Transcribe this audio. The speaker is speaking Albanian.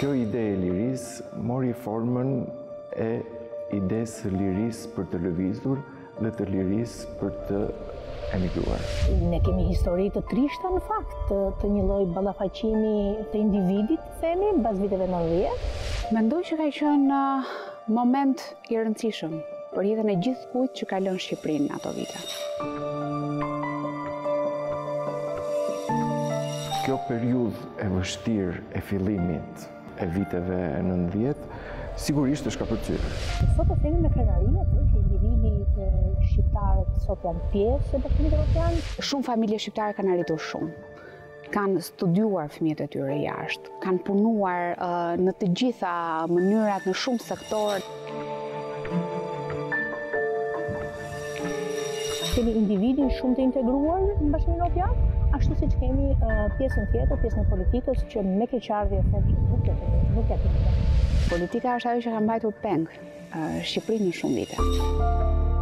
Kjo ide e lirisë mori formën e idesë së lirisë për të lëvizur dhe të lirisë për të emigruar. Ne kemi histori të trishta në fakt, të një lloj ballafaqimi të individit, themi, mbas viteve 90. Mendoj që ka qenë moment i rëndësishëm për jetën e gjithë kujt që ka lënë Shqipërinë në ato vite. Kjo periudhë e vështirë e fillimit e viteve 90 sigurisht është ka përcyer. Sot të themi me krenari që individit shqiptarët sot janë pjesë e Bashkimit Evropian. Shumë familje shqiptare kanë arritur shumë. Kanë studiuar fëmijët e tyre jashtë, kanë punuar në të gjitha mënyrat në shumë sektorë. Kemi individin shumë të integruar në Bashkimin Evropian, ashtu siç kemi pjesën tjetër, pjesën e politikës që me keqardhje them që nuk ja. Politika është ajo që ka mbajtur peng Shqipërinë në shumë vite.